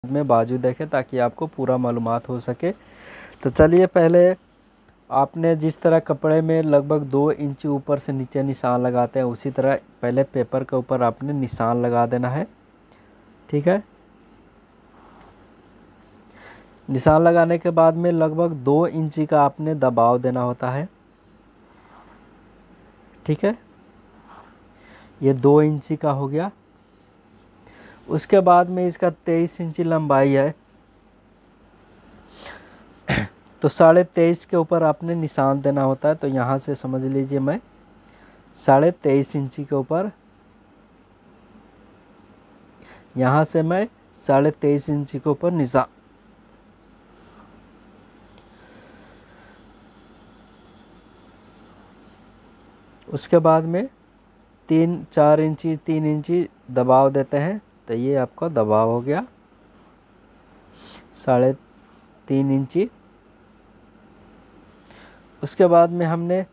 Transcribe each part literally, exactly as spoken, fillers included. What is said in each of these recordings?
में बाजू देखें ताकि आपको पूरा मालूमात हो सके। तो चलिए, पहले आपने जिस तरह कपड़े में लगभग दो इंच ऊपर से नीचे निशान लगाते हैं, उसी तरह पहले पेपर के ऊपर आपने निशान लगा देना है। ठीक है, निशान लगाने के बाद में लगभग दो इंची का आपने दबाव देना होता है। ठीक है, ये दो इंची का हो गया। उसके बाद में इसका तेईस इंची लंबाई है, तो साढ़े तेईस के ऊपर आपने निशान देना होता है। तो यहाँ से समझ लीजिए मैं साढ़े तेईस इंची के ऊपर, यहाँ से मैं साढ़े तेईस इंची के ऊपर निशान, उसके बाद में तीन चार इंची तीन इंची दबाव देते हैं। तो ये आपका दबाव हो गया साढ़े तीन इंची। उसके बाद में हमने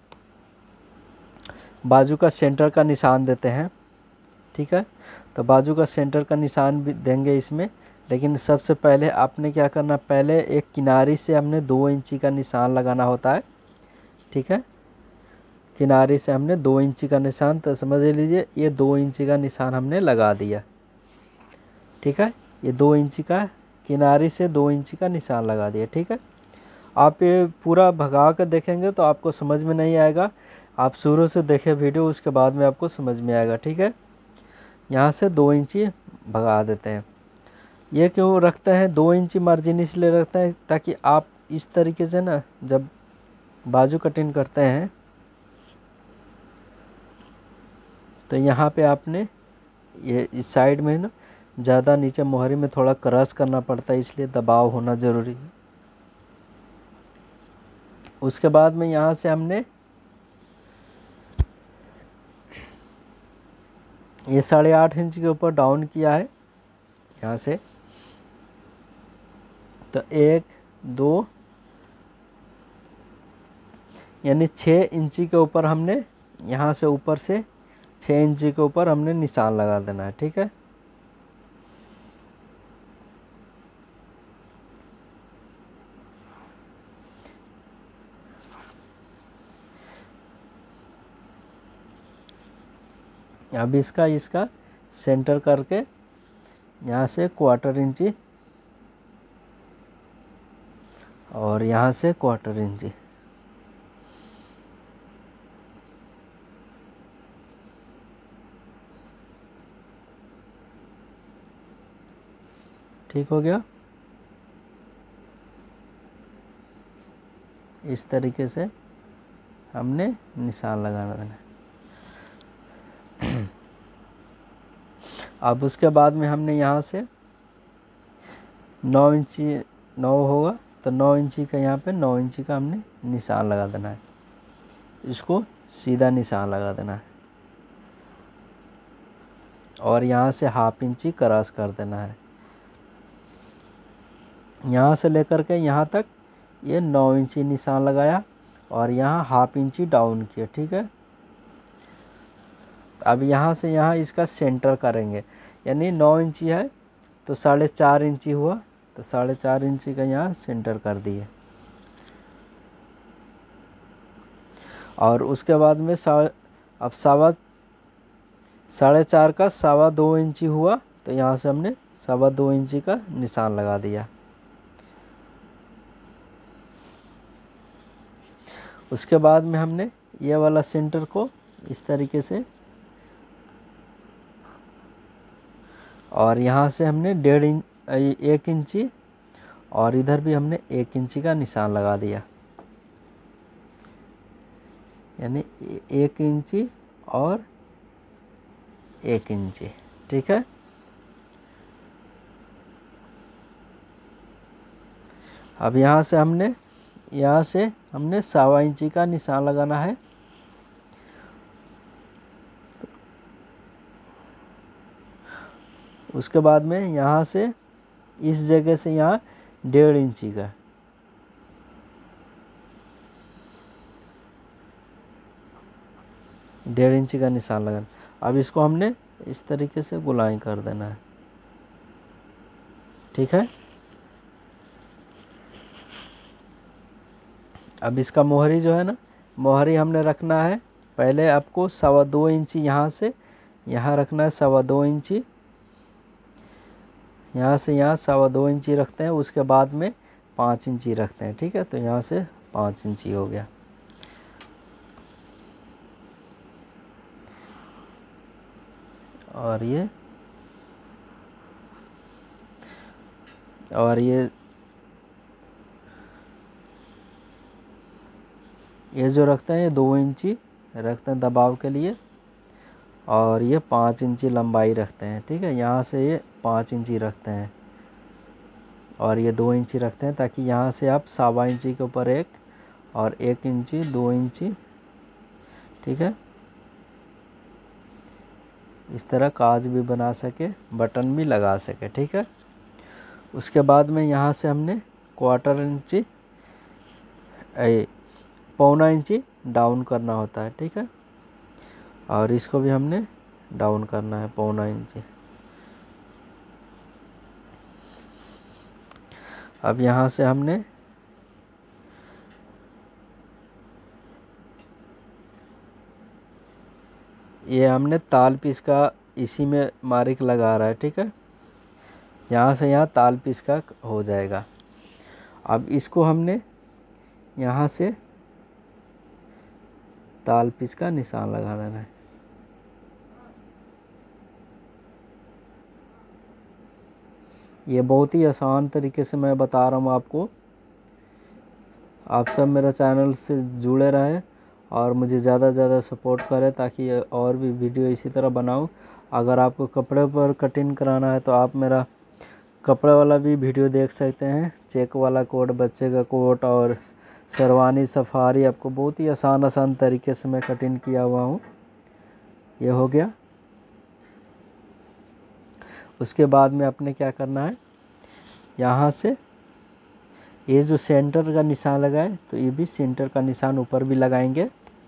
बाजू का सेंटर का निशान देते हैं। ठीक है, तो बाजू का सेंटर का निशान भी देंगे इसमें, लेकिन सबसे पहले आपने क्या करना, पहले एक किनारी से हमने दो इंची का निशान लगाना होता है। ठीक है, किनारी से हमने दो इंची का निशान, तो समझ लीजिए ये दो इंची का निशान हमने लगा दिया। ठीक है, ये दो इंची का, किनारी से दो इंची का निशान लगा दिया। ठीक है, आप ये पूरा भगा कर देखेंगे तो आपको समझ में नहीं आएगा। आप शुरू से देखें वीडियो, उसके बाद में आपको समझ में आएगा। ठीक है, यहाँ से दो इंची भगा देते हैं। ये क्यों रखते हैं दो इंची मार्जिन, इसलिए रखते हैं ताकि आप इस तरीके से ना जब बाजू कटिंग करते हैं तो यहाँ पे आपने ये इस साइड में ना ज़्यादा नीचे मोहरी में थोड़ा क्रॉस करना पड़ता है, इसलिए दबाव होना ज़रूरी है। उसके बाद में यहाँ से हमने ये साढ़े आठ इंच के ऊपर डाउन किया है यहाँ से। तो एक दो यानी छः इंची के ऊपर हमने यहाँ से ऊपर से छः इंची के ऊपर हमने निशान लगा देना है। ठीक है, अब इसका इसका सेंटर करके यहाँ से क्वार्टर इंची और यहाँ से क्वार्टर इंची, ठीक हो गया। इस तरीके से हमने निशान लगाना देना है। अब उसके बाद में हमने यहाँ से नौ इंची नौ होगा तो नौ इंची का यहाँ पे नौ इंची का हमने निशान लगा देना है। इसको सीधा निशान लगा देना है और यहाँ से हाफ इंची क्रॉस कर देना है। यहाँ से लेकर के यहाँ तक ये नौ इंची निशान लगाया और यहाँ हाफ इंची डाउन किया। ठीक है, अब यहाँ से यहाँ इसका सेंटर करेंगे, यानी नौ इंची है तो साढ़े चार इंची हुआ, तो साढ़े चार इंची का यहाँ सेंटर कर दिए। और उसके बाद में सा अब सवा साढ़े चार का सवा दो इंची हुआ, तो यहाँ से हमने सवा दो इंची का निशान लगा दिया। उसके बाद में हमने ये वाला सेंटर को इस तरीके से, और यहाँ से हमने डेढ़ इंच एक इंची और इधर भी हमने एक इंची का निशान लगा दिया, यानी एक इंची और एक इंची। ठीक है, अब यहाँ से हमने यहाँ से हमने सवा इंची का निशान लगाना है। उसके बाद में यहाँ से इस जगह से यहाँ डेढ़ इंची का, डेढ़ इंची का निशान लगाना। अब इसको हमने इस तरीके से गुलाई कर देना है। ठीक है। अब इसका मोहरी जो है ना, मोहरी हमने रखना है पहले आपको सवा दो इंची यहाँ से यहाँ रखना है, सवा दो इंची यहाँ से यहाँ सवा दो इंची रखते हैं, उसके बाद में पाँच इंची रखते हैं। ठीक है, तो यहाँ से पाँच इंची हो गया। और ये और ये ये जो रखते हैं ये दो इंची रखते हैं दबाव के लिए, और ये पाँच इंची लंबाई रखते हैं। ठीक है, यहाँ से ये पाँच इंची रखते हैं और ये दो इंची रखते हैं, ताकि यहाँ से आप सवा इंची के ऊपर एक और एक इंची दो इंची, ठीक है, इस तरह काज भी बना सके, बटन भी लगा सके। ठीक है, उसके बाद में यहाँ से हमने क्वार्टर इंची पौना इंची डाउन करना होता है। ठीक है, और इसको भी हमने डाउन करना है पौना इंची। अब यहाँ से हमने ये हमने ताल पीस का इसी में मार्क लगा रहा है। ठीक है, यहाँ से यहाँ ताल पीस का हो जाएगा। अब इसको हमने यहाँ से ताल पीस का निशान लगा लेना है। ये बहुत ही आसान तरीके से मैं बता रहा हूँ आपको। आप सब मेरा चैनल से जुड़े रहे और मुझे ज़्यादा से ज़्यादा सपोर्ट करें, ताकि और भी वीडियो इसी तरह बनाऊँ। अगर आपको कपड़े पर कटिंग कराना है तो आप मेरा कपड़े वाला भी वीडियो देख सकते हैं। चेक वाला कोट, बच्चे का कोट और शेरवानी सफारी, आपको बहुत ही आसान आसान तरीके से मैं कटिंग किया हुआ हूँ। ये हो गया। उसके बाद में आपने क्या करना है, यहाँ से ये जो सेंटर का निशान लगाए तो ये भी सेंटर का निशान ऊपर भी लगाएंगे।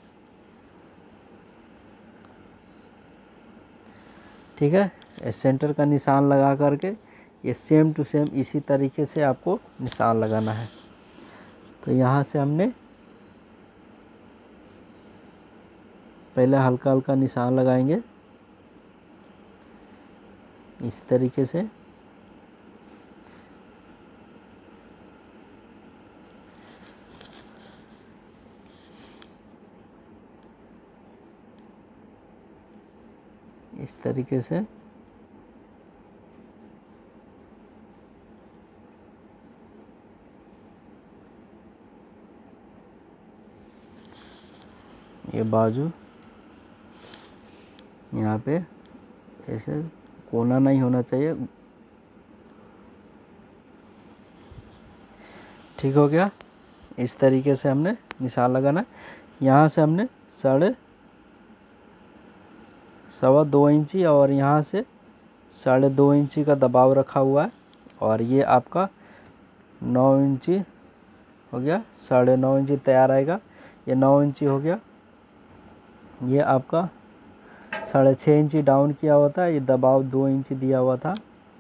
ठीक है, सेंटर का निशान लगा करके ये सेम टू सेम इसी तरीके से आपको निशान लगाना है। तो यहाँ से हमने पहले हल्का हल्का निशान लगाएंगे इस तरीके से। इस तरीके से ये बाजू यहाँ पे ऐसे कोना नहीं होना चाहिए। ठीक हो गया। इस तरीके से हमने निशान लगाना। यहाँ से हमने साढ़े सवा दो इंची और यहाँ से साढ़े दो इंची का दबाव रखा हुआ है, और ये आपका नौ इंची हो गया। साढ़े नौ इंची तैयार आएगा। ये नौ इंची हो गया। ये आपका साढ़े छः इंची डाउन किया हुआ था, ये दबाव दो इंची दिया हुआ था।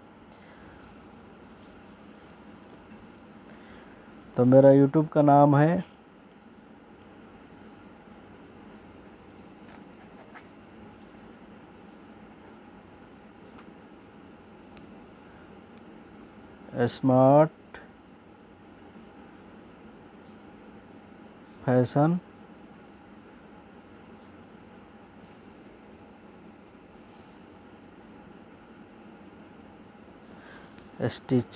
तो मेरा यूट्यूब का नाम है स्मार्ट फैशन स्टिच।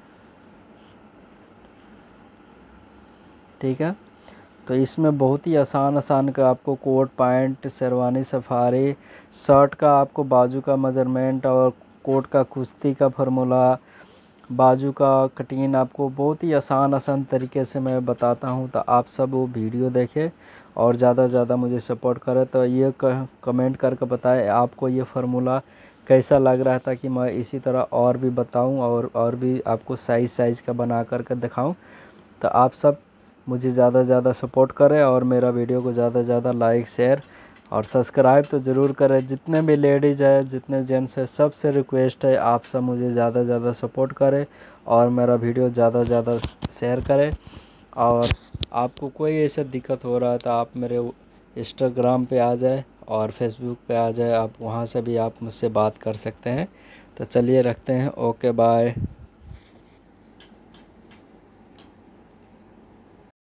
ठीक है, तो इसमें बहुत ही आसान आसान का आपको coat, pant, sherwani, safari, shirt का आपको बाजू का मेजरमेंट और कोट का कुश्ती का फार्मूला, बाजू का कटिंग आपको बहुत ही आसान आसान तरीके से मैं बताता हूं। तो आप सब वो वीडियो देखें और ज़्यादा से ज़्यादा मुझे सपोर्ट करें। तो ये कमेंट करके बताएं आपको ये फार्मूला कैसा लग रहा है, ताकि मैं इसी तरह और भी बताऊं और और भी आपको साइज़ साइज़ का बना करके दिखाऊं। तो आप सब मुझे ज़्यादा से ज़्यादा सपोर्ट करें और मेरा वीडियो को ज़्यादा से ज़्यादा लाइक, शेयर और सब्सक्राइब तो ज़रूर करें। जितने भी लेडीज़ है, जितने जेंट्स है, सबसे रिक्वेस्ट है आप सब मुझे ज़्यादा से ज़्यादा सपोर्ट करें और मेरा वीडियो ज़्यादा से ज़्यादा शेयर करें। और आपको कोई ऐसा दिक्कत हो रहा है तो आप मेरे इंस्टाग्राम पे आ जाए और फेसबुक पे आ जाए, आप वहाँ से भी आप मुझसे बात कर सकते हैं। तो चलिए रखते हैं, ओके बाय।